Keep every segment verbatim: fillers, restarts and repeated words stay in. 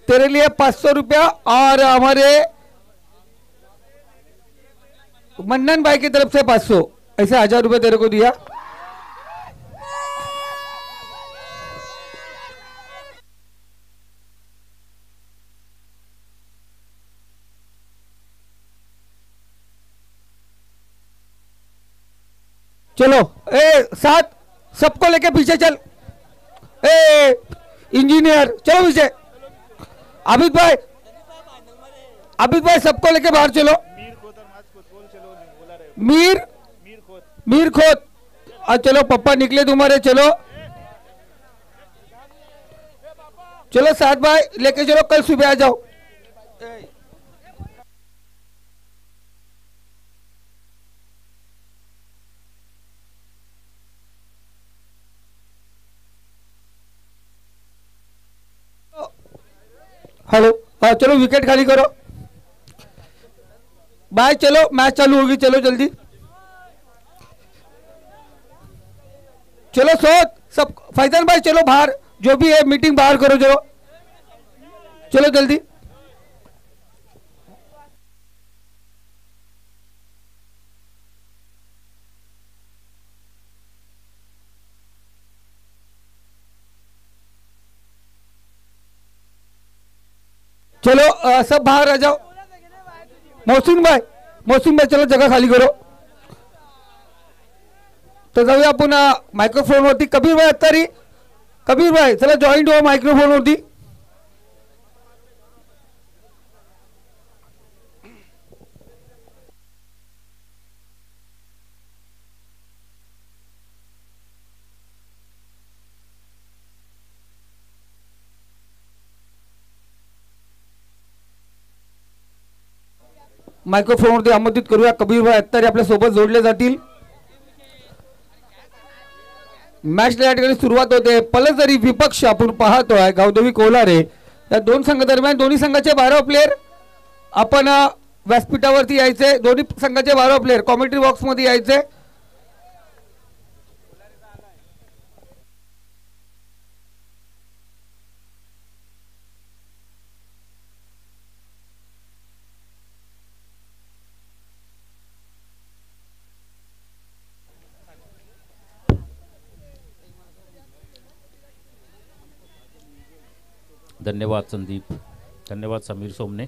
तेरे लिए पाँच सौ रुपया और हमारे मन्नन भाई की तरफ से पाँच सौ, ऐसे हजार रुपये तेरे को दिया। चलो ए साथ सबको लेके पीछे चल। ए इंजीनियर चलो पीछे। आबिद भाई, आबिद भाई सबको लेके बाहर चलो। मीर मीर खोत और चलो पप्पा निकले तुम्हारे, चलो चलो साथ भाई लेके चलो, कल सुबह आ जाओ। हेलो हाँ चलो विकेट खाली करो। बाय, चलो मैच चालू होगी, चलो जल्दी चलो। सोच सब फैजल भाई चलो बाहर, जो भी है मीटिंग बाहर करो, चलो चलो जल्दी। चलो आ, सब बाहर आ जाओ। मोहसिन भाई, मोहसिन भाई चलो जगह खाली करो। तो जाऊया आपण मायक्रोफोन वरती। कबीर भाई अत्तारी, कबीर भाई चला जॉईंट हो मायक्रोफोन वरती। मायक्रोफोन वरती आमंत्रित करूया कबीर भाई अत्तारी आपल्या सोबत जोडले जातील। मॅच या ठिकाणी सुरुवात होते। पालसदारी विपक्ष आपण पाहतोय गावदेवी कोल्हारे या दोन संघ दरम्यान। दोन्ही संघाचे बारा प्लेयर आपण व्यासपीठावरती यायचे। दोन्ही संघाचे बारा प्लेयर कॉमेंट्री बॉक्स मध्ये यायचे। धन्यवाद संदीप, धन्यवाद समीर सोमने।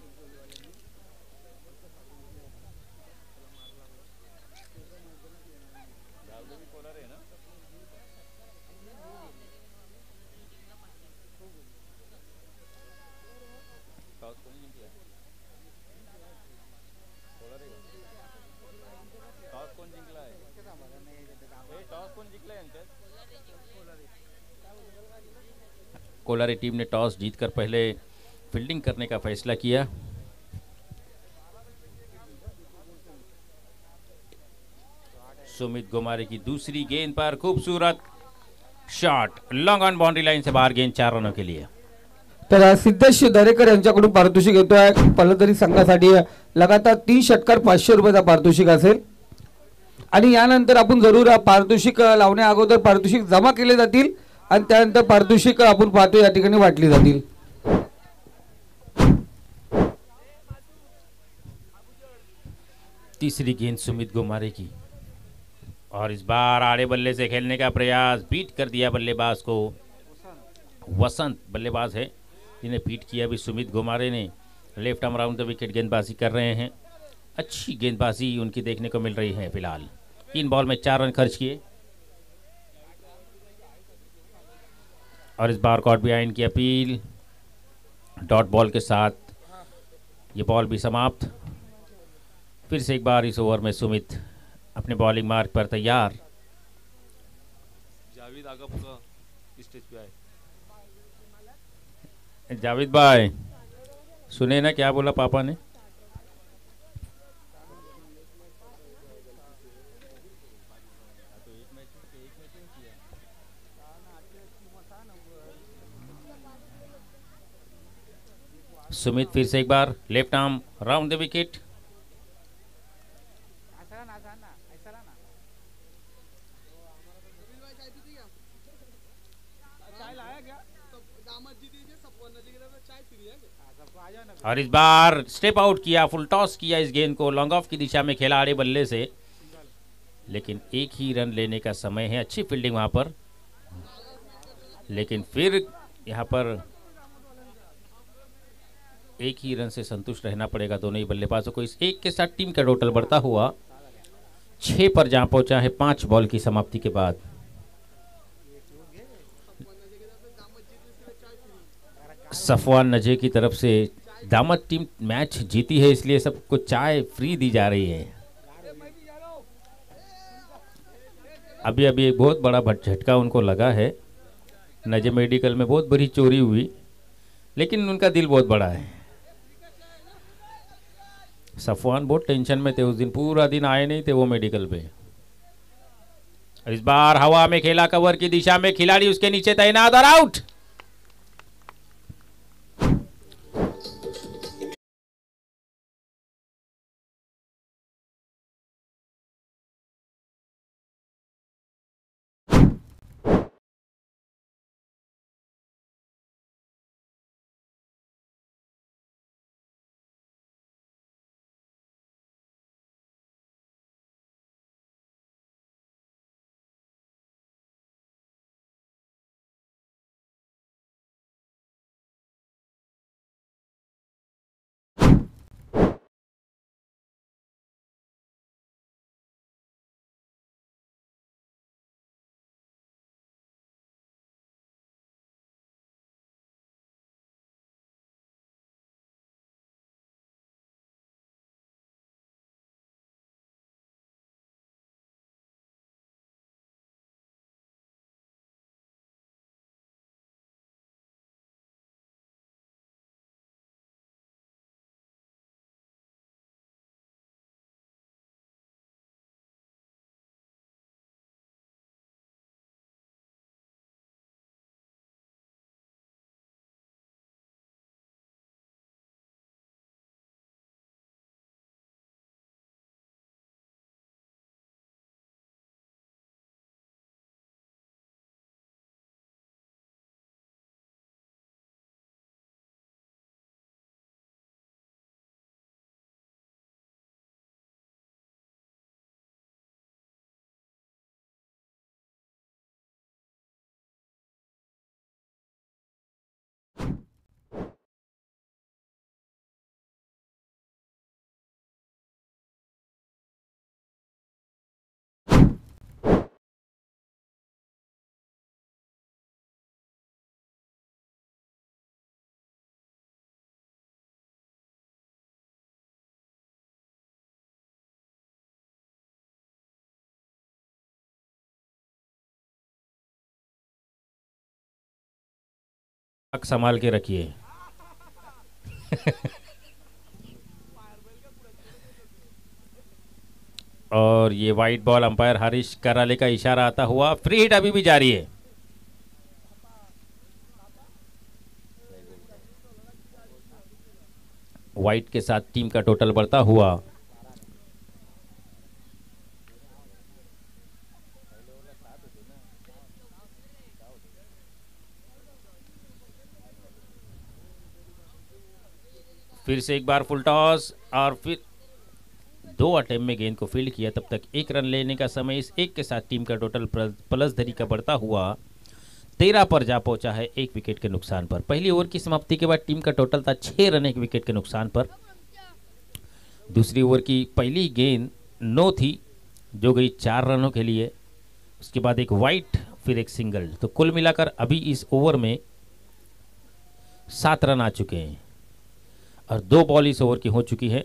कोलारी टीम ने टॉस जीतकर पहले फील्डिंग करने का फैसला किया। सुमित गोमारे की दूसरी गेंद पर खूबसूरत shot, long on boundary line से बाहर, गेंद चार रनों के लिए। तर सिद्धेश दरेकर यांच्याकडून पारितोषिक येतोय। पालसदारी संघासाठी लगातार तीन षटकार पाचशे रुपयाचा पारितोषिक असेल आणि यानंतर आपण जरूर पारितोषिक लावण्या अगोदर पारितोषिक जमा केले जातील आणि त्यानंतर पारितोषिक आपण पाहतो या ठिकाणी वाटली जातील। तीसरी गेंद सुमित गोमारे की और इस बार आड़े बल्ले से खेलने का प्रयास, बीट कर दिया बल्लेबाज को। वसंत बल्लेबाज है जिन्हें बीट किया भी सुमित गोमारे ने। Left arm round the wicket गेंदबाजी कर रहे हैं। अच्छी गेंदबाजी उनकी देखने को मिल रही है। फिलहाल तीन बॉल में चार रन खर्च किए और इस बार कॉट बिहाइंड की अपील डॉट बॉल के साथ ये बॉल भी समाप्त। फिर से एक बार इस ओवर में सुमित अपने बॉलिंग मार्क पर तैयार। जावेद आगा पूरा स्टेज पे आए। जावेद भाई सुने ना क्या बोला पापा ने? सुमित फिर से एक बार left arm round the wicket. और इस बार स्टेप आउट किया, फुल टॉस किया इस गेंद को, लॉन्ग ऑफ की दिशा में खेला आड़े बल्ले से, लेकिन एक ही रन लेने का समय है। अच्छी फील्डिंग वहां पर, लेकिन फिर यहां पर एक ही रन से संतुष्ट रहना पड़ेगा दोनों ही बल्लेबाजों को। इस एक के साथ टीम का टोटल बढ़ता हुआ छह पर जहां पहुंचा है पांच बॉल की समाप्ति के बाद। सफवान नजे की तरफ से दामत टीम मैच जीती है, इसलिए सबको चाय फ्री दी जा रही है। अभी अभी एक बहुत बड़ा झटका उनको लगा है। नजे मेडिकल में बहुत बड़ी चोरी हुई, लेकिन उनका दिल बहुत बड़ा है। सफवान बहुत टेंशन में थे उस दिन, पूरा दिन आए नहीं थे वो मेडिकल पे। इस बार हवा में खेला कवर की दिशा में, खिलाड़ी उसके नीचे तैनात और आउट। संभाल के रखिए। और ये white ball, umpire Harish Karale का इशारा आता हुआ, फ्री हिट अभी भी जारी है। वाइट के साथ टीम का टोटल बढ़ता हुआ फिर से एक बार फुल टॉस और फिर दो अटेम्प्ट में गेंद को फील्ड किया। तब तक एक रन लेने का समय इस एक के साथ टीम का टोटल पलसधरी का बढ़ता हुआ तेरह पर जा पहुंचा है एक विकेट के नुकसान पर। पहली ओवर की समाप्ति के बाद टीम का टोटल था छह रन एक विकेट के नुकसान पर। दूसरी ओवर की पहली गेंद नो थी जो गई चार रनों के लिए, उसके बाद एक वाइट फिर एक सिंगल, तो कुल मिलाकर अभी इस ओवर में सात रन आ चुके हैं और दो बॉल इस ओवर की हो चुकी है।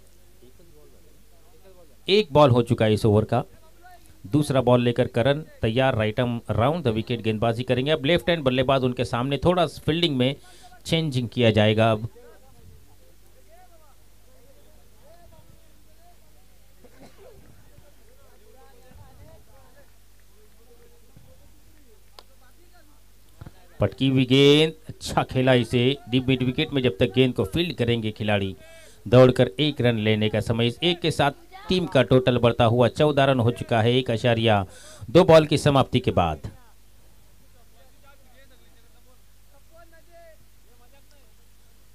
एक बॉल हो चुका है इस ओवर का। दूसरा बॉल लेकर करण तैयार, right arm round the wicket गेंदबाजी करेंगे। अब लेफ्ट हैंड बल्लेबाज उनके सामने, थोड़ा फील्डिंग में चेंजिंग किया जाएगा। अब पटकी हुई गेंद, अच्छा खेला इसे डीप मिड विकेट में। जब तक गेंद को फील्ड करेंगे खिलाड़ी, दौड़कर एक रन लेने का समय इस एक के साथ टीम का टोटल बढ़ता हुआ चौदह रन हो चुका है एक अशारिया दो बॉल की समाप्ति के बाद।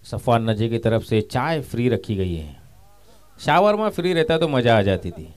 सफवान नजी की तरफ से चाय फ्री रखी गई है। शावर में फ्री रहता तो मजा आ जाती थी।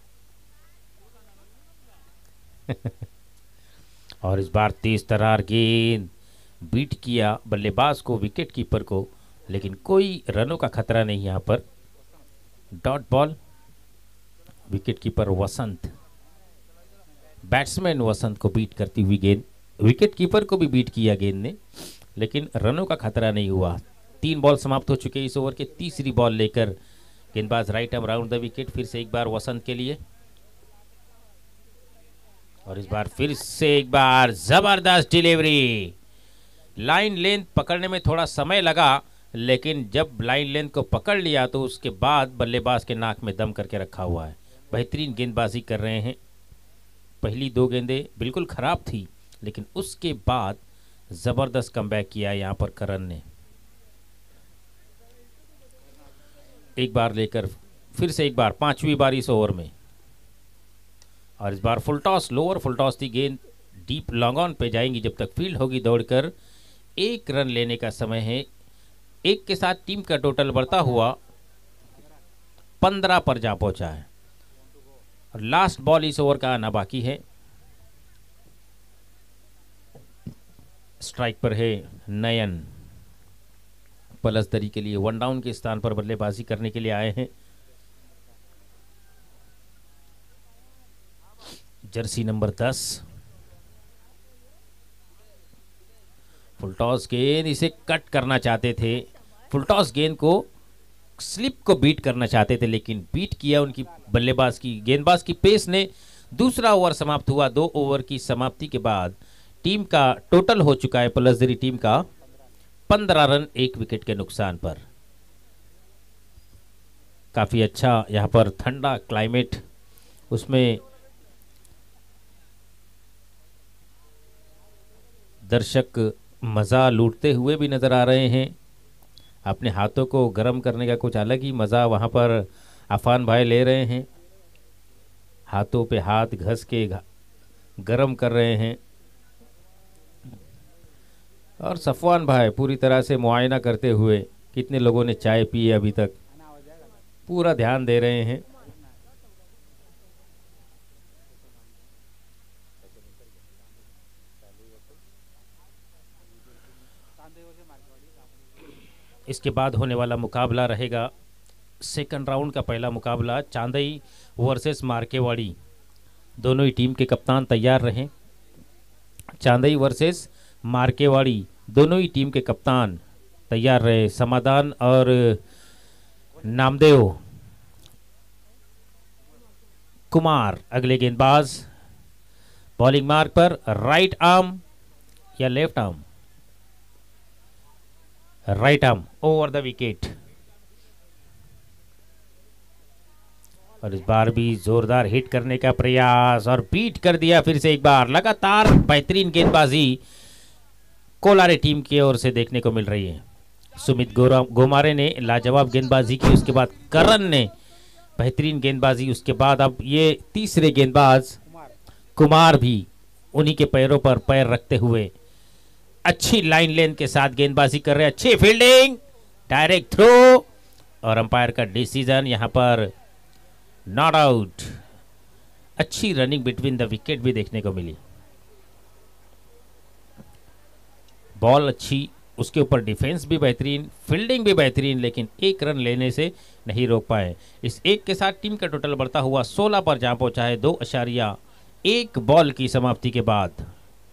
और इस बार तेज तरार गेंद बीट किया बल्लेबाज को, विकेट कीपर को, लेकिन कोई रनों का खतरा नहीं यहाँ पर। Dot ball. Wicket keeper Vasant, batsman Vasant को बीट करती हुई गेंद, विकेट कीपर को भी बीट किया गेंद ने, लेकिन रनों का खतरा नहीं हुआ। तीन बॉल समाप्त हो चुके इस ओवर के। तीसरी बॉल लेकर गेंदबाज right arm round the wicket. फिर से एक बार वसंत के लिए, और इस बार फिर से एक बार जबरदस्त डिलीवरी। लाइन लेंथ पकड़ने में थोड़ा समय लगा, लेकिन जब लाइन लेंथ को पकड़ लिया तो उसके बाद बल्लेबाज के नाक में दम करके रखा हुआ है। बेहतरीन गेंदबाजी कर रहे हैं। पहली दो गेंदें बिल्कुल खराब थी, लेकिन उसके बाद जबरदस्त कमबैक किया यहाँ पर करण ने। एक बार लेकर फिर से एक बार पांचवी बार इस ओवर में, और इस बार full toss, lower full toss थी गेंद, डीप लॉन्ग ऑन पे जाएंगी जब तक फील्ड होगी दौड़कर। एक रन लेने का समय है। एक के साथ टीम का टोटल बढ़ता हुआ पंद्रह पर जा पहुंचा है, और लास्ट बॉल इस ओवर का आना बाकी है। स्ट्राइक पर है नयन, पलसदरी के लिए वन डाउन के स्थान पर बल्लेबाजी करने के लिए आए हैं। जर्सी नंबर दस। फुलटॉस गेंद, इसे कट करना चाहते थे। फुलटॉस गेंद को, स्लिप को बीट करना चाहते थे, लेकिन बीट किया उनकी बल्लेबाज की, गेंदबाज की पेस ने। दूसरा ओवर समाप्त हुआ। दो ओवर की समाप्ति के बाद टीम का टोटल हो चुका है, पलसदरी टीम का पंद्रह रन एक विकेट के नुकसान पर। काफी अच्छा यहां पर ठंडा क्लाइमेट, उसमें दर्शक मजा लूटते हुए भी नजर आ रहे हैं। अपने हाथों को गर्म करने का कुछ अलग ही मजा वहां पर अफान भाई ले रहे हैं। हाथों पे हाथ घस के गर्म कर रहे हैं, और सफवान भाई पूरी तरह से मुआयना करते हुए, कितने लोगों ने चाय पी है अभी तक, पूरा ध्यान दे रहे हैं। इसके बाद होने वाला मुकाबला रहेगा सेकंड राउंड का पहला मुकाबला, चांदई वर्सेस मार्केवाड़ी। दोनों ही टीम के कप्तान तैयार रहें। चांदई वर्सेस मार्केवाड़ी, दोनों ही टीम के कप्तान तैयार रहे। समाधान और नामदेव कुमार अगले गेंदबाज। बॉलिंग मार्क पर राइट आर्म या left arm, right arm over the wicket. और इस बार भी जोरदार हिट करने का प्रयास, और बीट कर दिया फिर से एक बार। लगातार बेहतरीन गेंदबाजी कोलारे टीम की ओर से देखने को मिल रही है। सुमित गोमारे ने लाजवाब गेंदबाजी की, उसके बाद करण ने बेहतरीन गेंदबाजी, उसके बाद अब ये तीसरे गेंदबाज कुमार भी उन्हीं के पैरों पर पैर रखते हुए अच्छी लाइन लेंथ के साथ गेंदबाजी कर रहे हैं। अच्छी फील्डिंग, डायरेक्ट थ्रो, और अंपायर का डिसीजन यहां पर नॉट आउट। अच्छी रनिंग बिटवीन द विकेट भी देखने को मिली। बॉल अच्छी, उसके ऊपर डिफेंस भी बेहतरीन, फील्डिंग भी बेहतरीन, लेकिन एक रन लेने से नहीं रोक पाए। इस एक के साथ टीम का टोटल बढ़ता हुआ सोलह पर जहां पहुंचा है, दो अशारिया एक बॉल की समाप्ति के बाद।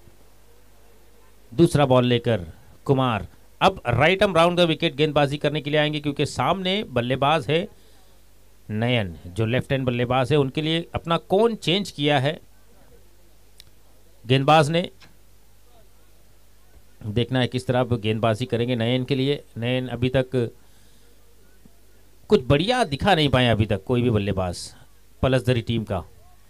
दूसरा बॉल लेकर कुमार अब right arm round the wicket गेंदबाजी करने के लिए आएंगे, क्योंकि सामने बल्लेबाज है नयन, जो लेफ्ट हैंड बल्लेबाज है। उनके लिए अपना कोन चेंज किया है गेंदबाज ने। देखना है किस तरह गेंदबाजी करेंगे नयन के लिए। नयन अभी तक कुछ बढ़िया दिखा नहीं पाए अभी तक कोई भी बल्लेबाज पलसदरी टीम का।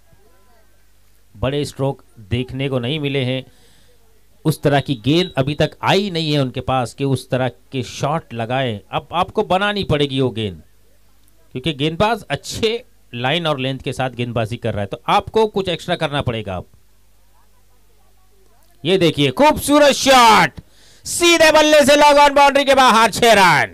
बड़े स्ट्रोक देखने को नहीं मिले हैं, उस तरह की गेंद अभी तक आई नहीं है उनके पास कि उस तरह के शॉट लगाएं। अब आपको बनानी पड़ेगी वो गेंद, क्योंकि गेंदबाज अच्छे लाइन और लेंथ के साथ गेंदबाजी कर रहा है, तो आपको कुछ एक्स्ट्रा करना पड़ेगा। अब ये देखिए खूबसूरत शॉट, सीधे बल्ले से लॉग ऑन बाउंड्री के बाहर, छह रन।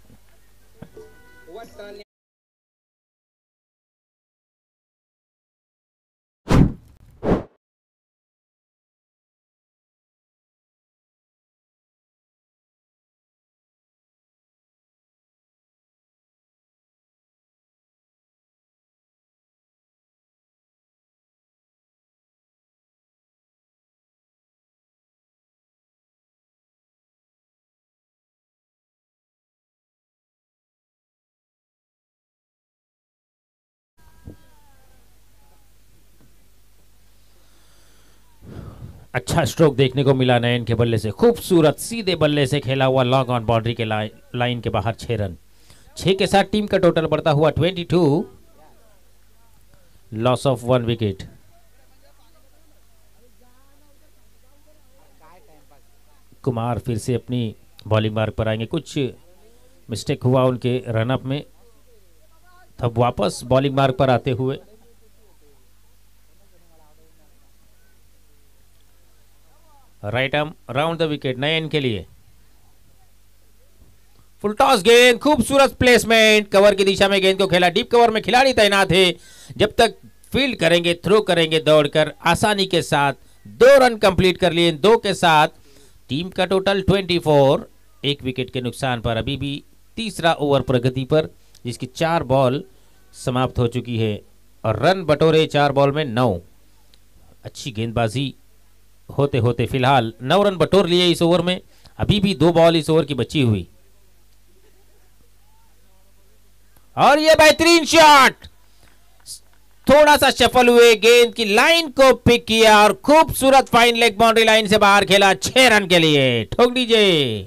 अच्छा स्ट्रोक देखने को मिला नयन के बल्ले से, खूबसूरत सीधे बल्ले से खेला हुआ लॉग ऑन बाउंड्री के लाइन लाइन के बाहर, छह रन। छह के साथ टीम का टोटल बढ़ता हुआ बाईस, loss of one wicket. Kumar फिर से अपनी बॉलिंग मार्ग पर आएंगे, कुछ मिस्टेक हुआ उनके रनअप में, तब वापस बॉलिंग मार्ग पर आते हुए right arm round the wicket Nayan के लिए। फुल टॉस गेंद, खूबसूरत प्लेसमेंट, कवर की दिशा में गेंद को खेला, डीप कवर में खिलाड़ी तैनात है, जब तक फील्ड करेंगे, थ्रो करेंगे दौड़कर, आसानी के साथ दो रन कंप्लीट कर लिए। दो के साथ टीम का टोटल चौबीस, एक विकेट के नुकसान पर। अभी भी तीसरा ओवर प्रगति पर, जिसकी चार बॉल समाप्त हो चुकी है और रन बटोरे चार बॉल में नौ। अच्छी गेंदबाजी होते होते फिलहाल नौ रन बटोर लिए इस ओवर में। अभी भी दो बॉल इस ओवर की बची हुई, और ये बेहतरीन शॉट, थोड़ा सा शफल हुए, गेंद की लाइन को पिक किया और खूबसूरत फाइन लेग बाउंड्री लाइन से बाहर खेला, छह रन के लिए। ठोक दीजिए।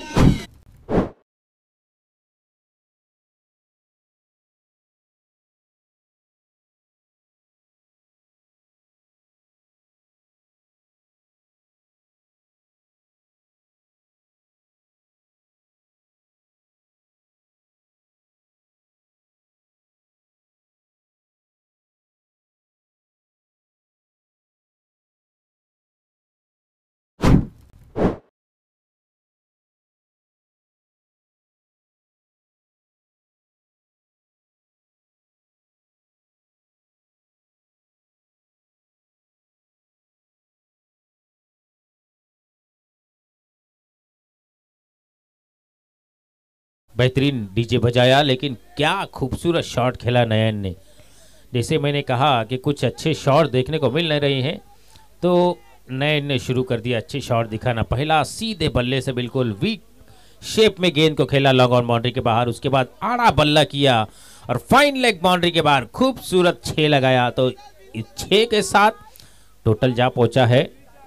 बेहतरीन डीजे बजाया, लेकिन क्या खूबसूरत शॉट खेला नयन ने। जैसे मैंने कहा कि कुछ अच्छे शॉट देखने को मिल नहीं रहे हैं, तो नयन ने शुरू कर दिया अच्छे शॉट दिखाना। पहला सीधे बल्ले से बिल्कुल वीक शेप में गेंद को खेला लॉन्ग ऑन बाउंड्री के बाहर, उसके बाद आड़ा बल्ला किया और फाइन लेग बाउंड्री के बाहर खूबसूरत छह लगाया। तो छह के साथ टोटल जा पहुंचा है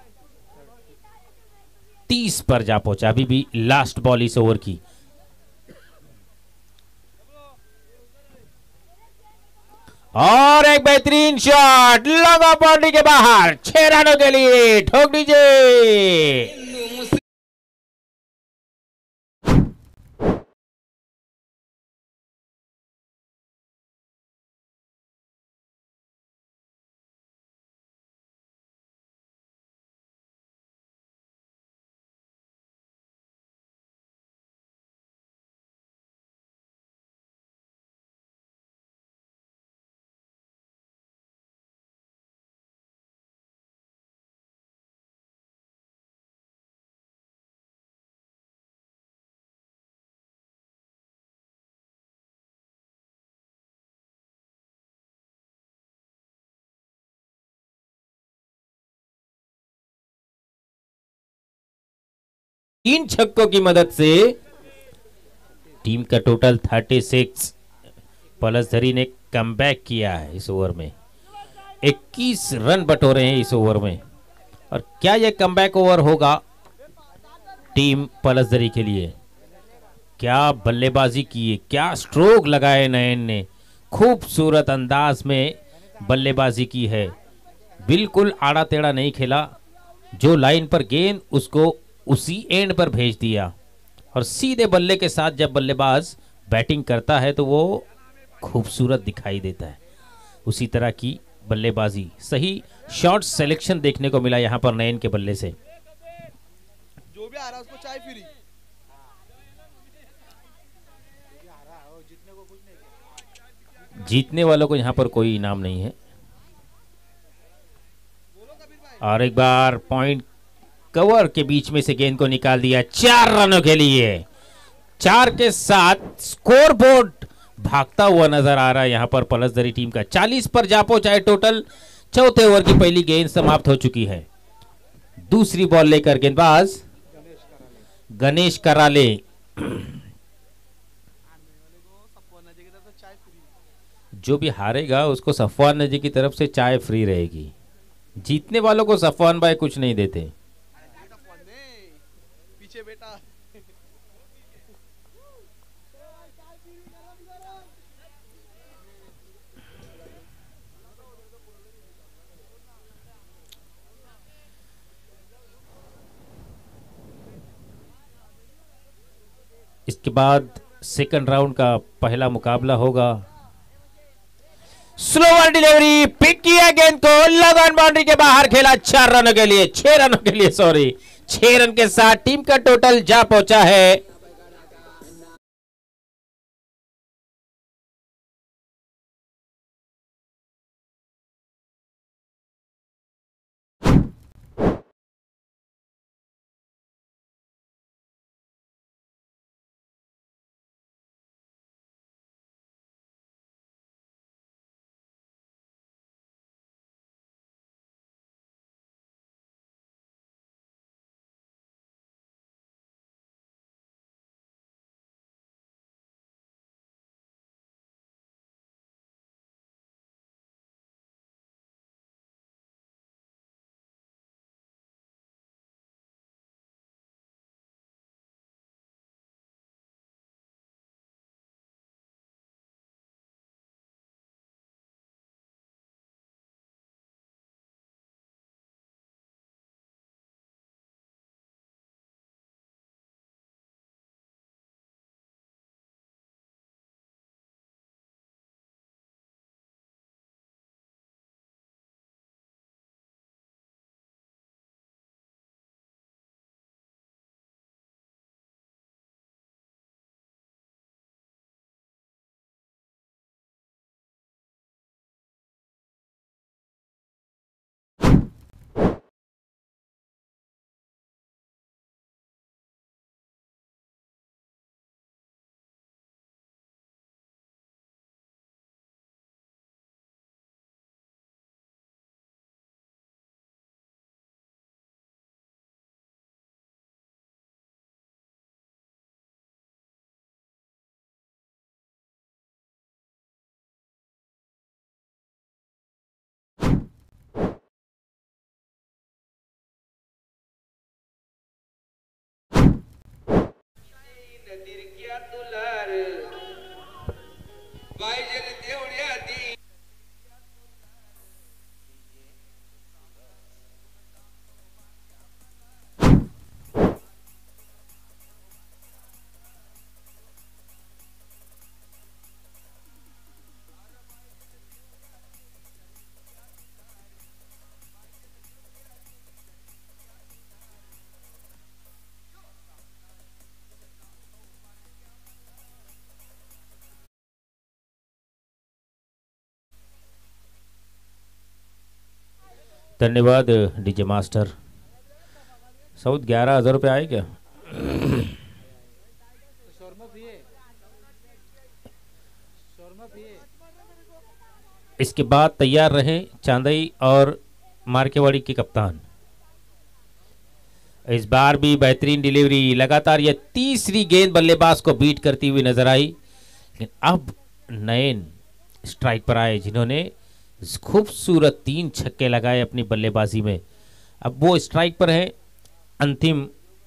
तीस पर जा पहुंचा। अभी भी लास्ट बॉल इस ओवर की। और एक बेहतरीन शॉट लॉन्ग ऑन बाउंड्री के बाहर, छह रनों के लिए। ठोक दीजिए। तीन छक्कों की मदद से टीम का टोटल छत्तीस। पालसधरी ने कमबैक किया है इस ओवर में, इक्कीस रन बटोरे हैं इस ओवर में। और क्या यह कमबैक ओवर होगा टीम पालसधरी के लिए? क्या बल्लेबाजी की है, क्या स्ट्रोक लगाए नयन ने, खूबसूरत अंदाज में बल्लेबाजी की है। बिल्कुल आड़ा टेढ़ा नहीं खेला, जो लाइन पर गेंद उसको उसी एंड पर भेज दिया। और सीधे बल्ले के साथ जब बल्लेबाज बैटिंग करता है तो वो खूबसूरत दिखाई देता है। उसी तरह की बल्लेबाजी, सही शॉट सिलेक्शन देखने को मिला यहां पर नयन के बल्ले से। जो भी आ रहा है उसको चाय फ्री। जीतने वालों को यहाँ पर कोई इनाम नहीं है। और एक बार पॉइंट कवर के बीच में से गेंद को निकाल दिया चार रनों के लिए। चार के साथ स्कोर बोर्ड भागता हुआ नजर आ रहा है यहाँ पर पलसदरी टीम का। चालीस पर जा पहुंचा है टोटल। चौथे ओवर की पहली गेंद समाप्त हो चुकी है। दूसरी बॉल लेकर गेंदबाज गणेश कराले। जो भी हारेगा उसको सफवान नजी की तरफ से चाय फ्री रहेगी। जीतने वालों को सफवान भाई कुछ नहीं देते। पीछे बेटा इसके बाद सेकंड राउंड का पहला मुकाबला होगा। स्लोवर डिलीवरी, पिक किया गेंद को, लगन बाउंड्री के बाहर खेला। चार रनों के लिए, छह रनों के लिए सॉरी, छह रन के साथ टीम का टोटल जा पहुंचा है धन्यवाद डीजे मास्टर। साउथ ग्यारह हजार रुपये आए क्या? इसके बाद तैयार रहे चांदई और मार्केवाड़ी के कप्तान। इस बार भी बेहतरीन डिलीवरी, लगातार यह तीसरी गेंद बल्लेबाज को बीट करती हुई नजर आई। लेकिन अब नयन स्ट्राइक पर आए जिन्होंने खूबसूरत तीन छक्के लगाए अपनी बल्लेबाजी में। अब वो स्ट्राइक पर है। अंतिम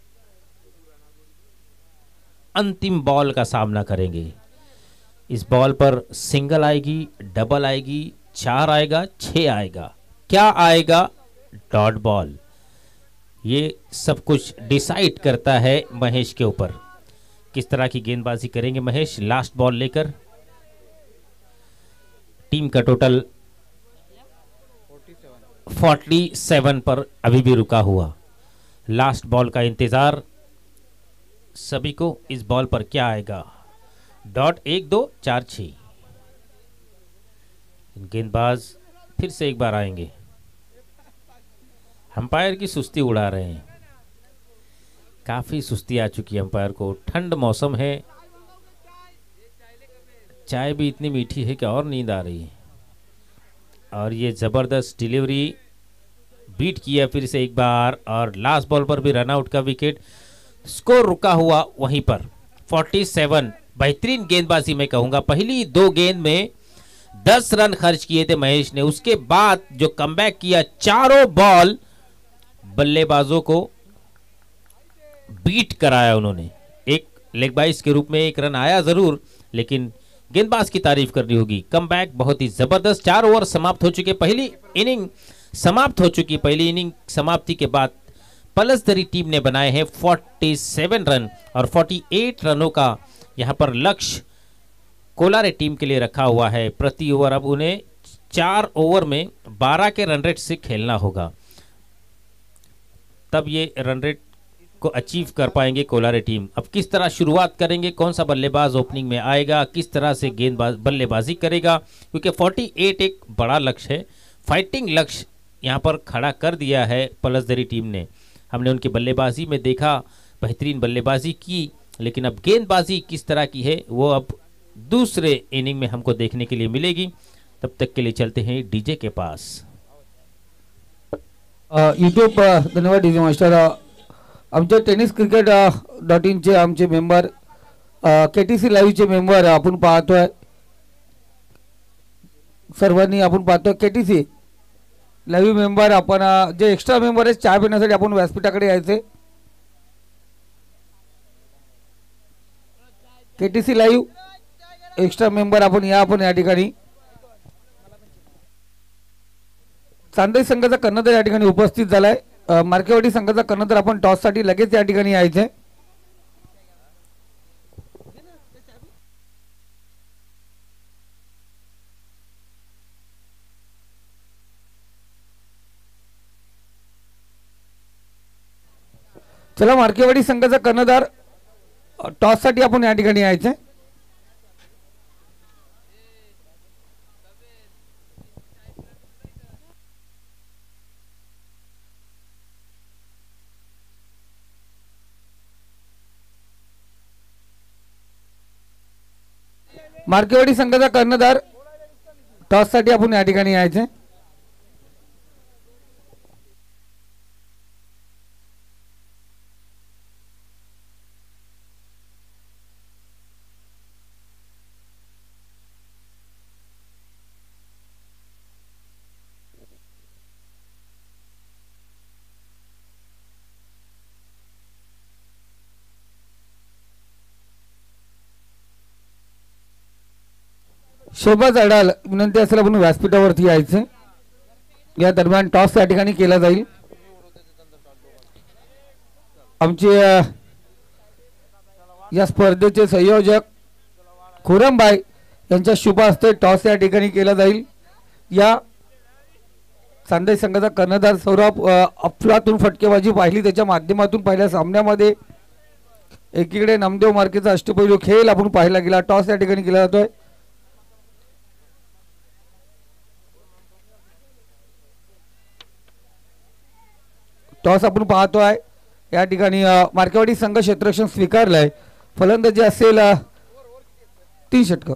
अंतिम बॉल का सामना करेंगे। इस बॉल पर सिंगल आएगी, डबल आएगी, चार आएगा, छह आएगा, क्या आएगा? Dot ball. ये सब कुछ डिसाइड करता है महेश के ऊपर। किस तरह की गेंदबाजी करेंगे महेश लास्ट बॉल लेकर। टीम का टोटल सैंतालीस पर अभी भी रुका हुआ। लास्ट बॉल का इंतजार सभी को इस बॉल पर क्या आएगा। डॉट एक दो चार छ। गेंदबाज फिर से एक बार आएंगे। अंपायर की सुस्ती उड़ा रहे हैं, काफी सुस्ती आ चुकी है अंपायर को। ठंड मौसम है, चाय भी इतनी मीठी है कि और नींद आ रही है। और ये जबरदस्त डिलीवरी, बीट किया फिर से एक बार, और लास्ट बॉल पर भी रन आउट का विकेट। स्कोर रुका हुआ वहीं पर सैंतालीस। बेहतरीन गेंदबाजी मैं कहूंगा। पहली दो गेंद में दस रन खर्च किए थे महेश ने, उसके बाद जो कमबैक किया, चारों बॉल बल्लेबाजों को बीट कराया उन्होंने। एक लेग बाइस के रूप में एक रन आया जरूर, लेकिन गेंदबाज की तारीफ करनी होगी। कमबैक बहुत ही जबरदस्त। चार ओवर समाप्त हो चुके, पहली इनिंग समाप्त हो चुकी। पहली इनिंग समाप्ति के बाद पलसदरी टीम ने बनाए हैं सैंतालीस रन, और अड़तालीस रनों का यहां पर लक्ष्य कोलारे टीम के लिए रखा हुआ है। प्रति ओवर अब उन्हें चार ओवर में बारह के रन रेट से खेलना होगा, तब ये रन रेट को अचीव कर पाएंगे कोलारे टीम। अब किस तरह शुरुआत करेंगे, कौन सा बल्लेबाज ओपनिंग में आएगा, किस तरह से गेंदबाज बल्लेबाजी करेगा, क्योंकि अड़तालीस एक बड़ा लक्ष्य है। फाइटिंग लक्ष्य यहां पर खड़ा कर दिया है पलसदरी टीम ने। हमने उनकी बल्लेबाजी में देखा, बेहतरीन बल्लेबाजी की, लेकिन अब गेंदबाजी किस तरह की है वो अब दूसरे इनिंग में हमको देखने के लिए मिलेगी। तब तक के लिए चलते हैं डीजे के पास। यूट्यूब धन्यवाद डीजे मास्टर। आमच्या टेनिस क्रिकेट डॉट इनचे आमचे मेंबर, के टी सी लाईव्हचे मेंबर आपण पाहतोय, सर्वांनी आपण पाहतोय के टी सी लाईव्ह मेंबर। आपण अ, जे एक्स्ट्रा मेंबर आहेत चहा पिण्यासाठी आपण व्यासपीठाकडे यायचे। K T C live extra member आपण या, आपण या ठिकाणी चांदई संघाचा कर्णधार या ठिकाणी उपस्थित झालाय। मार्केवाडी संघाचा कर्णधार आपण टॉस साठी लगेच या ठिकाणी यायचे। चला, मार्केवाडी संघाचा कर्णधार टॉस साठी आपण या ठिकाणी यायचे। मार्केवाडी संघाचा कर्णधार टॉस साठी आपण या ठिकाणी यायचे। शोभाज अडाल विनंती असेल आपण व्यासपीठावरती यायचे। या दरम्यान टॉस या ठिकाणी केला जाईल। आमचे या स्पर्धेचे संयोजक खुरमभाई यांच्या शुभ हस्ते टॉस या ठिकाणी केला जाईल। या चांदई संघाचा कर्णधार सौरभ अफलातून फटकेबाजी पाहिली, त्याच्या माध्यमातून पहिल्या सामन्यामध्ये एकीकडे नामदेव मार्केचा अष्टपैलू खेळ आपण पाहायला गेला। टॉस या ठिकाणी केला जातोय। टॉस आपण पाहतोय या ठिकाणी मार्केवाडी संघ क्षेत्ररक्षण स्वीकारलंय। फलंदाजी असेल तीन षटक।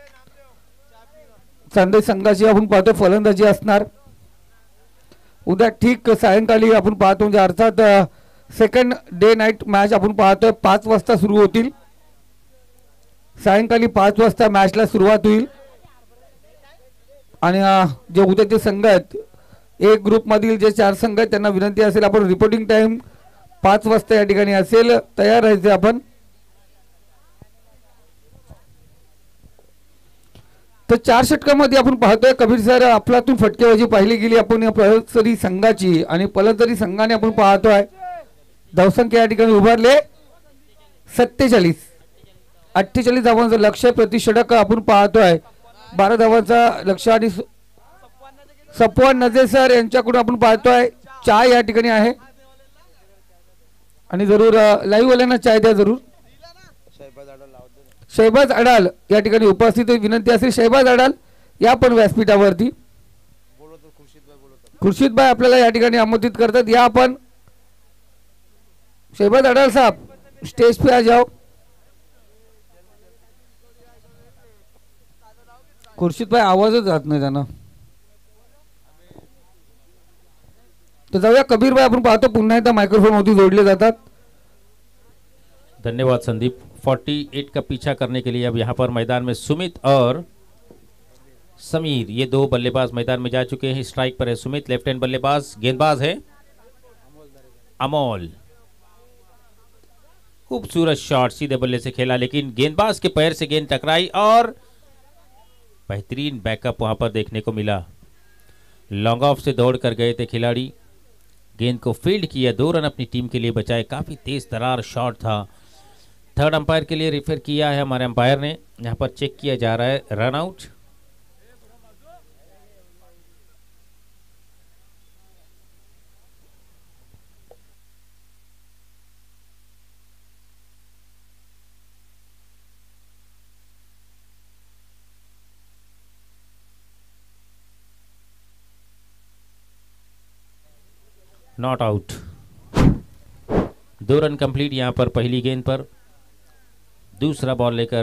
चांदई संघाची आपण पाहतो फलंदाजी असणार। उद्या ठीक सायंकाळी आपण पाहतो, म्हणजे अर्थात सेकंड डे नाईट मॅच आपण पाहतोय पाच वाजता सुरू होतील। सायंकाळी पाच वाजता मॅचला सुरुवात होईल। आणि जे उद्याचे संघ आहेत, एक ग्रुप मधील जे चार संघ आहेत त्यांना विनंती असेल आपण रिपोर्टिंग टाइम पाच वाजता या ठिकाणी असेल, तयार राहायचे आपण। तर चार षटकामध्ये आपण पाहतोय कबीर सर अफलातून फटकेबाजी पाहिली गेली आपण या पलसदरी संघाची, आणि पलसदरी संघाने आपण पाहतोय धावसंख्या या ठिकाणी उभारले सत्तेचाळीस अठ्ठेचाळीस धावांचं लक्ष्य प्रति षटक आपण पाहतोय। बारा धावांचा लक्ष्य आणि सपवान नजे सर यांच्याकडून आपण पाहतोय चाय या ठिकाणी आहे। आणि जरूर लाईव्ह वाल्यांना चाय द्या जरूर. शहबाज अडाल या ठिकाणी उपस्थित आहे. विनंती असेल शहबाज अडाल या पण व्यासपीठावरती. खुर्शीदभाई आपल्याला या ठिकाणी आमंत्रित करतात. या आपण शहबाज अडाल साहब स्टेज पे आ जाओ. खुर्शीदभाई आवाजच जात नाही त्यांना. तर जाऊया कबीरभाई. आपण पाहतो पुन्हा एकदा मायक्रोफोन होती जोड़ले जातात. धन्यवाद संदीप. अड़तालीस का पीछा करने के लिए अब यहाँ पर मैदान में सुमित और समीर ये दो बल्लेबाज मैदान में जा चुके हैं. स्ट्राइक पर है सुमित, लेफ्ट हैंड बल्लेबाज. गेंदबाज है अमोल. खूबसूरत शॉट सीधे बल्ले से खेला, लेकिन गेंदबाज के पैर से गेंद टकराई और बेहतरीन बैकअप वहां पर देखने को मिला. लॉन्ग ऑफ से दौड़ कर गए थे खिलाड़ी, गेंद को फील्ड किया, दो रन अपनी टीम के लिए बचाए. काफी तेज तरार शॉट था. थर्ड अंपायर के लिए रेफर किया है हमारे अंपायर ने. यहां पर चेक किया जा रहा है रन आउट. Not out. दो रन कंप्लीट यहां पर पहली गेंद पर. दूसरा बॉल लेकर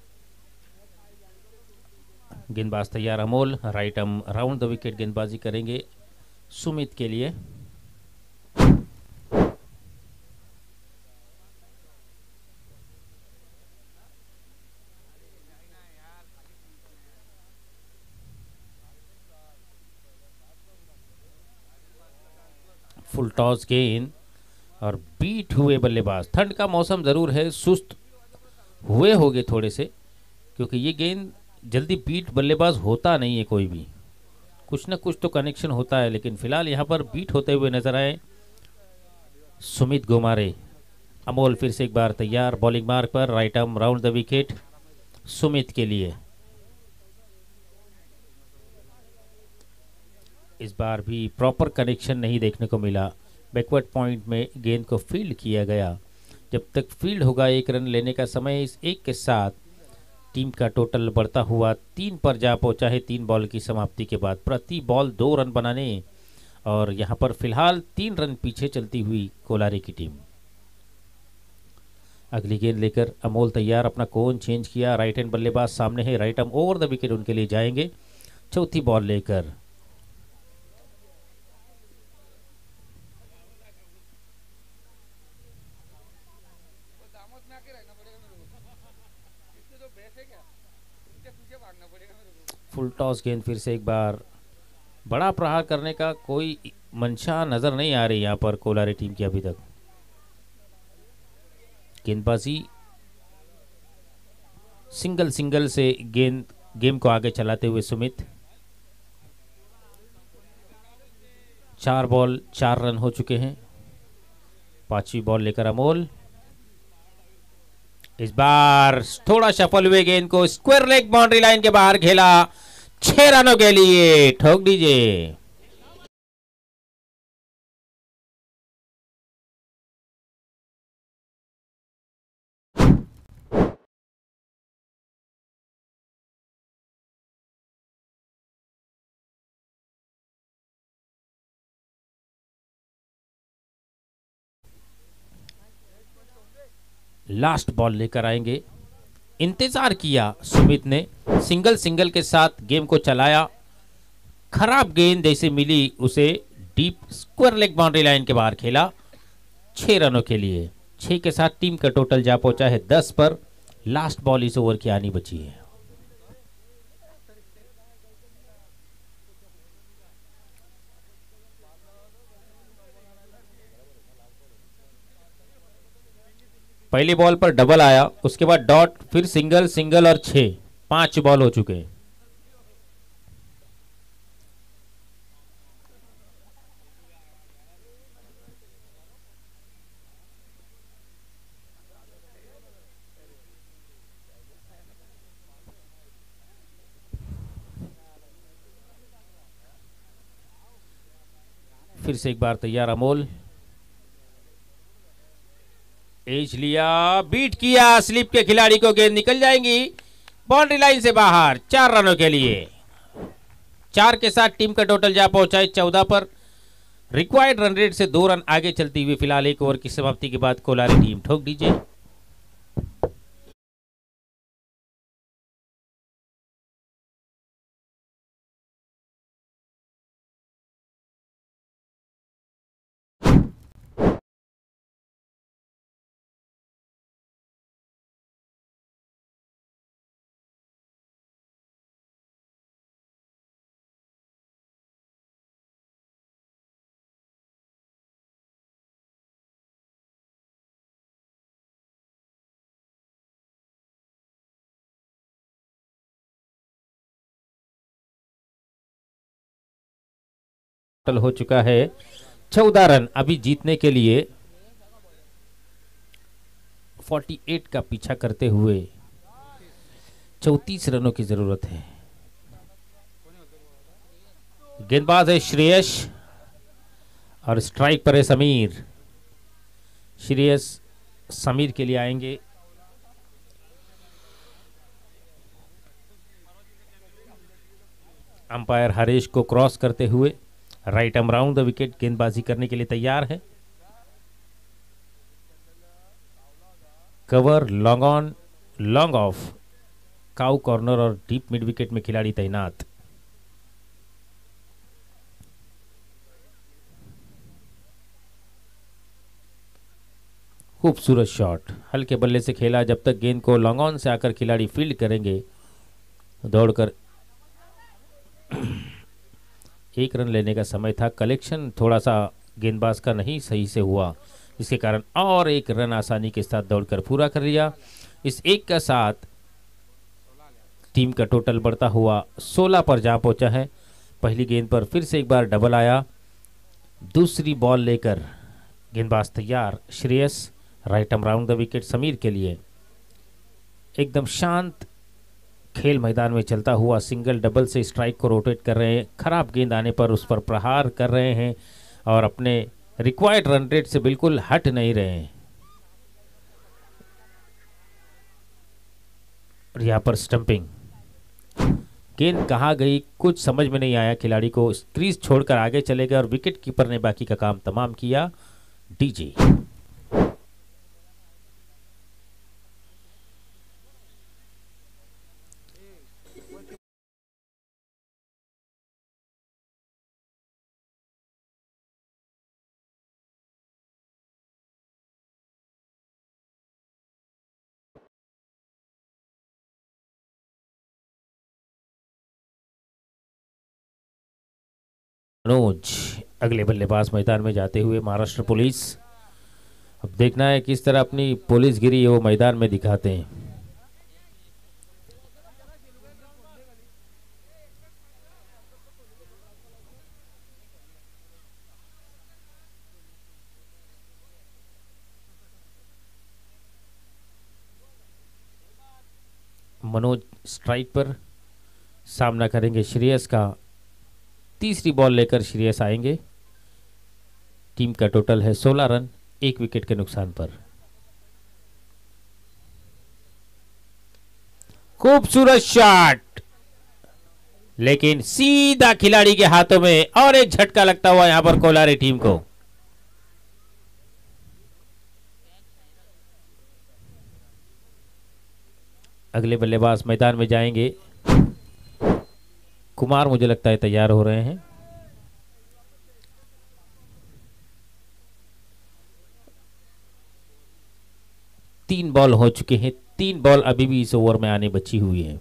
गेंदबाज तैयार Amol. Right arm round the wicket गेंदबाजी करेंगे सुमित के लिए. फुल टॉस गेंद और बीट हुए बल्लेबाज. ठंड का मौसम जरूर है, सुस्त हुए होंगे थोड़े से, क्योंकि ये गेंद जल्दी बीट बल्लेबाज होता नहीं है कोई भी. कुछ ना कुछ तो कनेक्शन होता है, लेकिन फिलहाल यहाँ पर बीट होते हुए नजर आए सुमित गोमारे. अमोल फिर से एक बार तैयार बॉलिंग मार्क पर. Right arm round the wicket Sumit के लिए. इस बार भी प्रॉपर कनेक्शन नहीं देखने को मिला. बैकवर्ड पॉइंट में गेंद को फील्ड किया गया. जब तक फील्ड होगा एक रन लेने का समय. इस एक के साथ टीम का टोटल बढ़ता हुआ तीन पर जा पहुंचा है. तीन बॉल की समाप्ति के बाद प्रति बॉल दो रन बनाने और यहां पर फिलहाल तीन रन पीछे चलती हुई कोलारे की टीम. अगली गेंद लेकर अमोल तैयार. अपना कोन चेंज किया. राइट हैंड बल्लेबाज सामने है. Right arm over the wicket उनके लिए जाएंगे. चौथी बॉल लेकर फुल टॉस गेंद. फिर से एक बार बड़ा प्रहार करने का कोई मंशा नजर नहीं आ रही यहां पर कोलारे टीम की अभी तक. गेंदबाजी सिंगल सिंगल से गेंद गेम को आगे चलाते हुए सुमित. चार बॉल चार रन हो चुके हैं. पांचवी बॉल लेकर अमोल. इस बार थोड़ा सफल हुए गेंद को स्क्वायर लेग बाउंड्री लाइन के बाहर खेला. छह रनों के लिए ठोक दीजिए. लास्ट बॉल लेकर आएंगे. इंतजार किया सुमित ने. सिंगल सिंगल के साथ गेम को चलाया. खराब गेंद जैसे मिली उसे deep square leg boundary line के बाहर खेला. छह रनों के लिए. छह के साथ टीम का टोटल जा पहुंचा है दस पर. लास्ट बॉल इस ओवर की आनी बची है. पहली बॉल पर डबल आया, उसके बाद डॉट, फिर सिंगल सिंगल और छह. पांच बॉल हो चुके हैं. फिर से एक बार तैयार अमोल. एज लिया, बीट किया, स्लिप के खिलाड़ी को गेंद निकल जाएंगी बाउंड्री लाइन से बाहर। चार रनों के लिए, चार के साथ टीम का टोटल जा पहुंचा है चौदह पर। रिक्वायर्ड रन रेट से दो रन आगे चलती हुई फिलहाल एक ओवर की समाप्ति के बाद कोलारी टीम ठोक दीजिए। टोटल हो चुका है चौदह रन। अभी जीतने के लिए अड़तालीस का पीछा करते हुए चौंतीस रनों की जरूरत है। गेंदबाज है श्रेयस और स्ट्राइक पर है समीर। श्रेयस समीर के लिए आएंगे। अंपायर हरीश को क्रॉस करते हुए right arm round the wicket गेंदबाजी करने के लिए तैयार है। Cover, long on, long off, cow corner और डीप मिड विकेट में खिलाड़ी तैनात। खूबसूरत शॉट, हल्के बल्ले से खेला। जब तक गेंद को लॉन्ग ऑन से आकर खिलाड़ी फील्ड करेंगे, दौड़कर एक रन लेने का समय था। कलेक्शन थोड़ा सा गेंदबाज का नहीं सही से हुआ, जिसके कारण और एक रन आसानी के साथ दौड़कर पूरा कर लिया। इस एक का साथ टीम का टोटल बढ़ता हुआ सोलह पर जा पहुंचा है। पहली गेंद पर फिर से एक बार डबल आया। दूसरी बॉल लेकर गेंदबाज तैयार। Shreyas right arm round the wicket Sameer के लिए। एकदम शांत खेल मैदान में चलता हुआ सिंगल डबल से स्ट्राइक को रोटेट कर रहे हैं। खराब गेंद आने पर उस पर प्रहार कर रहे हैं और अपने रिक्वायर्ड रन रेट से बिल्कुल हट नहीं रहे हैं। और यहाँ पर स्टंपिंग, गेंद कहाँ गई कुछ समझ में नहीं आया खिलाड़ी को। क्रीज छोड़कर आगे चले गए और विकेट कीपर ने बाकी का काम तमाम किया। डीजे मनोज अगले बल्लेबाज मैदान में जाते हुए महाराष्ट्र पुलिस। अब देखना है किस तरह अपनी पुलिस गिरी वो मैदान में दिखाते हैं। मनोज स्ट्राइक पर, सामना करेंगे श्रेयस का। तीसरी बॉल लेकर श्रेयस आएंगे। टीम का टोटल है सोलह रन, एक विकेट के नुकसान पर। खूबसूरत शॉट, लेकिन सीधा खिलाड़ी के हाथों में और एक झटका लगता हुआ यहां पर कोलारी टीम को। अगले बल्लेबाज मैदान में जाएंगे। कुमार मुझे लगता है तैयार हो रहे हैं। तीन बॉल हो चुके हैं, तीन बॉल अभी भी इस ओवर में आने बची हुई है।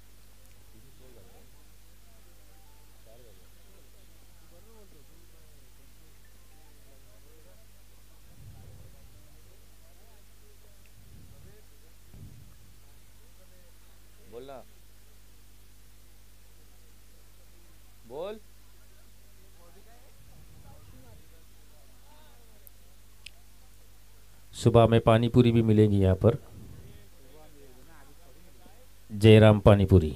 बोलना बोल। सुबह में पानी पूरी भी मिलेगी यहाँ पर, जयराम पानी पूरी।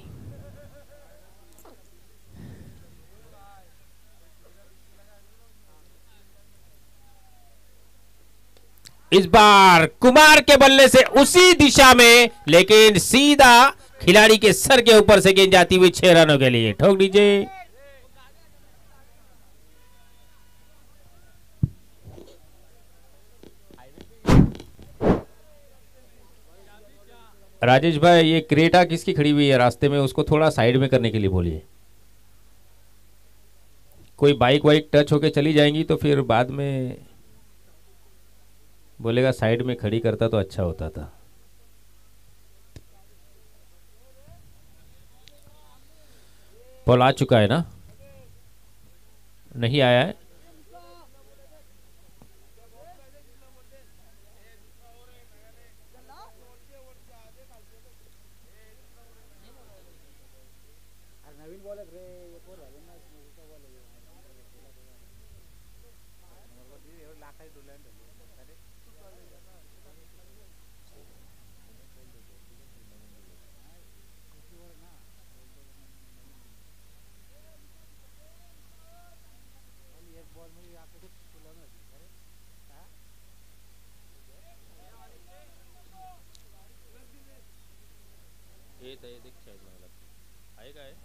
इस बार कुमार के बल्ले से उसी दिशा में, लेकिन सीधा खिलाड़ी के सर के ऊपर से गेंद जाती हुई छह रनों के लिए। ठोक दीजिए। राजेश भाई, ये क्रेटा किसकी खड़ी हुई है रास्ते में, उसको थोड़ा साइड में करने के लिए बोलिए। कोई बाइक वाइक टच होके चली जाएंगी तो फिर बाद में बोलेगा साइड में खड़ी करता तो अच्छा होता था। बॉल आ चुका है ना? नहीं आया है। आएगा है।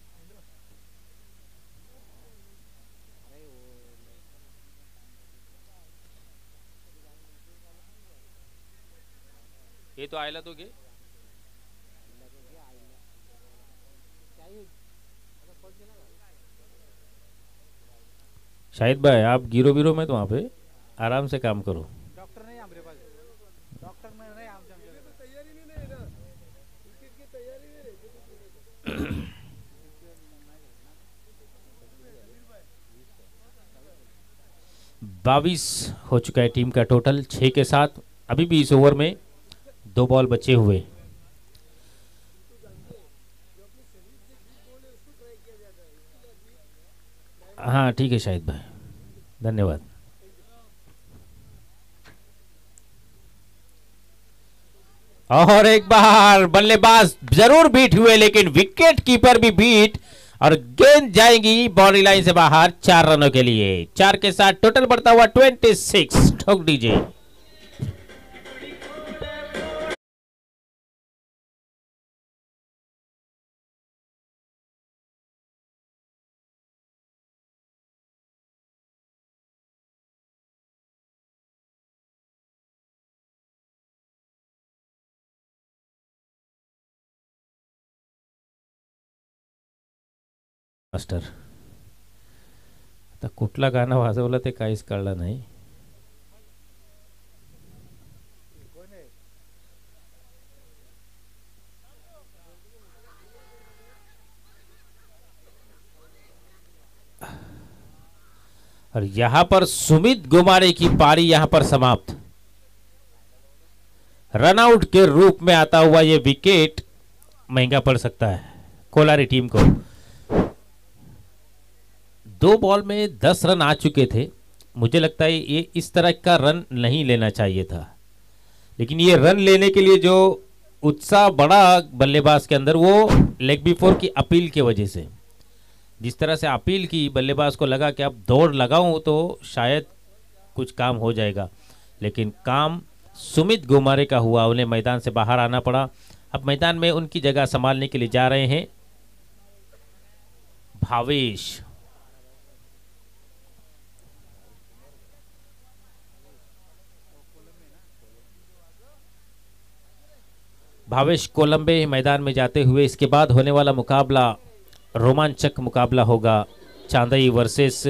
ये तो आयला तो गे शाहिद भाई, आप गिरो बिरो में तो वहां पे आराम से काम करो। डॉक्टर नहीं हमारे पास, डॉक्टर में नहीं हम तैयारी नहीं है ना, क्रिकेट की तैयारी नहीं। बाईस हो चुका है टीम का टोटल, छह के साथ। अभी भी इस ओवर में दो बॉल बचे हुए। हाँ ठीक है शाहिद भाई, धन्यवाद। और एक बार बल्लेबाज जरूर बीट हुए, लेकिन विकेट कीपर भी बीट, और गेंद जाएगी बाउंड्री लाइन से बाहर चार रनों के लिए। चार के साथ टोटल बढ़ता हुआ छब्बीस। ठोक दीजिए। मास्टर आता कुठला गाणं वाजवलं ते काहीच कळलं नाही। और यहां पर सुमित गुमारे की पारी यहां पर समाप्त। रनआउट के रूप में आता हुआ यह विकेट महंगा पड़ सकता है कोलारी टीम को। दो बॉल में दस रन आ चुके थे। मुझे लगता है ये इस तरह का रन नहीं लेना चाहिए था, लेकिन ये रन लेने के लिए जो उत्साह बड़ा बल्लेबाज के अंदर, वो लेग बिफोर की अपील की वजह से, जिस तरह से अपील की बल्लेबाज को लगा कि अब दौड़ लगाऊं तो शायद कुछ काम हो जाएगा, लेकिन काम सुमित गुमारे का हुआ। उन्हें मैदान से बाहर आना पड़ा। अब मैदान में उनकी जगह संभालने के लिए जा रहे हैं भावेश। भावेश कोलंबे मैदान में जाते हुए। इसके बाद होने वाला मुकाबला रोमांचक मुकाबला होगा, चांदई वर्सेस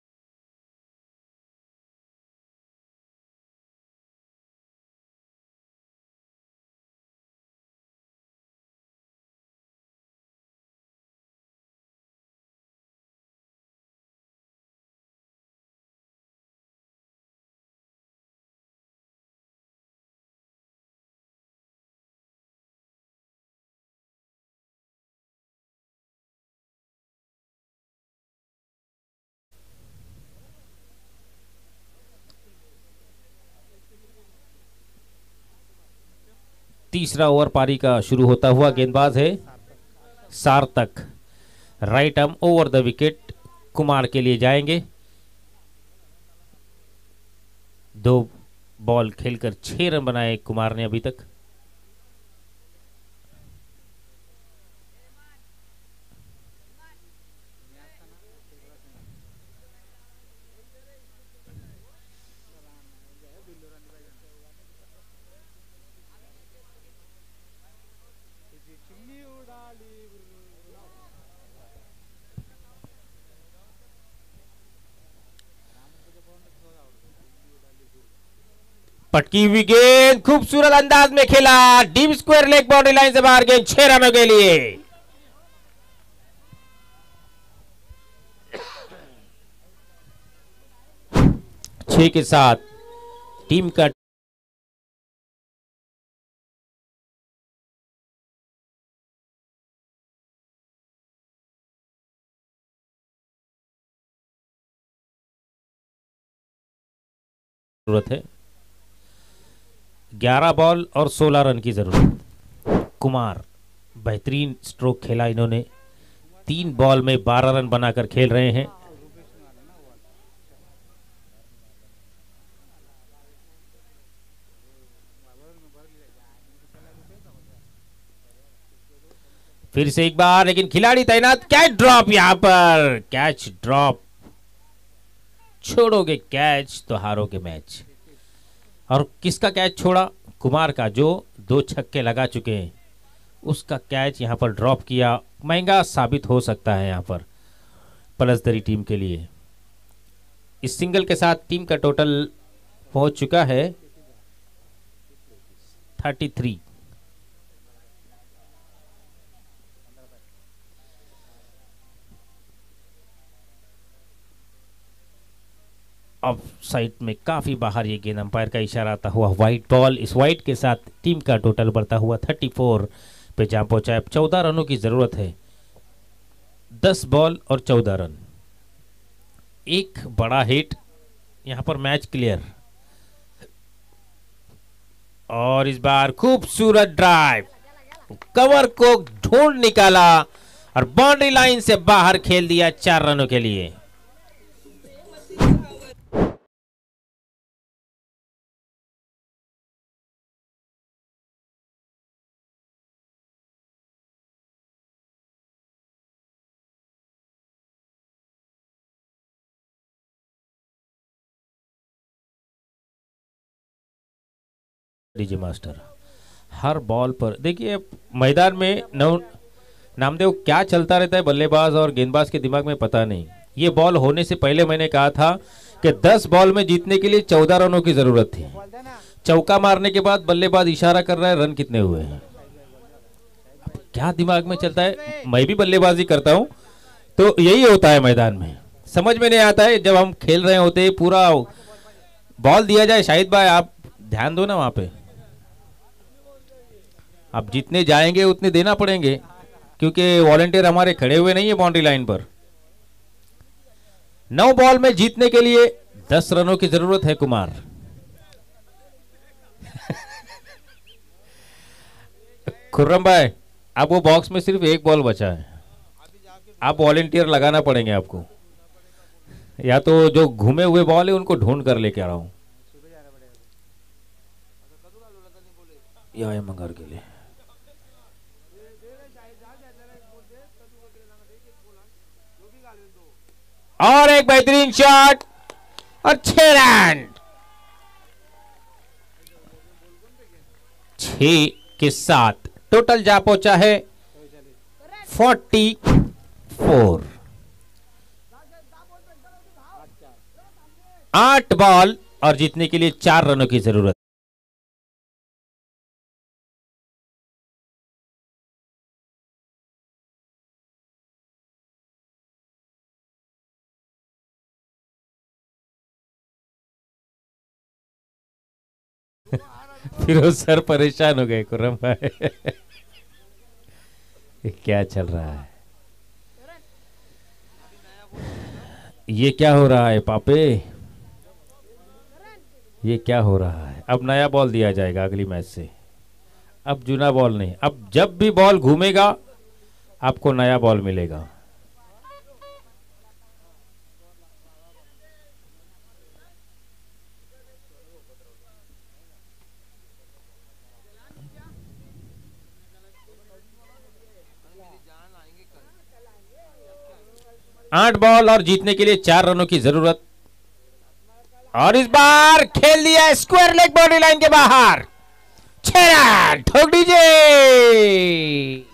तीसरा ओवर पारी का शुरू होता हुआ। गेंदबाज है Sarthak. Right arm over the wicket Kumar के लिए जाएंगे। दो बॉल खेलकर छह रन बनाए कुमार ने अभी तक। पटकी हुई गेंद खूबसूरत अंदाज में खेला, deep square leg boundary line से बाहर गेंद, छह रनों के लिए। छह के साथ टीम का जरूरत है। ग्यारह बॉल और सोलह रन की जरूरत। कुमार बेहतरीन स्ट्रोक खेला इन्होंने, तीन बॉल में बारह रन बनाकर खेल रहे हैं। फिर से एक बार, लेकिन खिलाड़ी तैनात, कैच ड्रॉप, यहां पर कैच ड्रॉप। छोड़ोगे कैच तो हारोगे मैच। और किसका कैच छोड़ा? कुमार का, जो दो छक्के लगा चुके हैं, उसका कैच यहां पर ड्रॉप किया। महंगा साबित हो सकता है यहां पर पलसदरी टीम के लिए। इस सिंगल के साथ टीम का टोटल पहुंच चुका है तैंतीस। ऑफ साइड में काफी बाहर ये गेंद, अंपायर का इशारा आता हुआ व्हाइट बॉल। इस व्हाइट के साथ टीम का टोटल बढ़ता हुआ चौंतीस पे जा पहुंचा है। चौदह रनों की जरूरत है, दस बॉल और चौदह रन। एक बड़ा हिट, यहां पर मैच क्लियर। और इस बार खूबसूरत ड्राइव, कवर को ढूंढ निकाला और बाउंड्री लाइन से बाहर खेल दिया चार रनों के लिए। डीजे मास्टर हर बॉल पर देखिए, मैदान में नव नामदेव क्या चलता रहता है बल्लेबाज और गेंदबाज के दिमाग में पता नहीं। ये बॉल होने से पहले मैंने कहा था कि दस बॉल में जीतने के लिए चौदह रनों की जरूरत थी। चौका मारने के बाद बल्लेबाज इशारा कर रहा है रन कितने हुए हैं। क्या दिमाग में चलता है, मैं भी बल्लेबाजी करता हूं तो यही होता है मैदान में, समझ में नहीं आता है। जब हम खेल रहे होते पूरा बॉल दिया जाए, शाहिद भाई आप ध्यान दो ना वहां पे, आप जितने जाएंगे उतने देना पड़ेंगे क्योंकि वॉलंटियर हमारे खड़े हुए नहीं है बाउंड्री लाइन पर। नौ बॉल में जीतने के लिए दस रनों की जरूरत है कुमार। खुर्रम भाई, अब वो बॉक्स में सिर्फ एक बॉल बचा है, आप वॉलंटियर लगाना पड़ेंगे आपको, या तो जो घूमे हुए बॉल है उनको ढूंढ कर लेके आ रहा हूं या मंगार के लिए। और एक बेहतरीन शॉट और छह रन। छह के साथ टोटल जा पहुंचा है चौवालीस। आठ बॉल और जीतने के लिए चार रनों की जरूरत। फिरोज सर परेशान हो गए खुर्रम भाई। क्या चल रहा है, ये क्या हो रहा है पापे, ये क्या हो रहा है। अब नया बॉल दिया जाएगा अगली मैच से, अब जूना बॉल नहीं। अब जब भी बॉल घूमेगा आपको नया बॉल मिलेगा। आठ बॉल और जीतने के लिए चार रनों की जरूरत। और इस बार खेल दिया स्क्वायर लेग बाउंड्री लाइन के बाहर, छह रन ठोक दीजिए।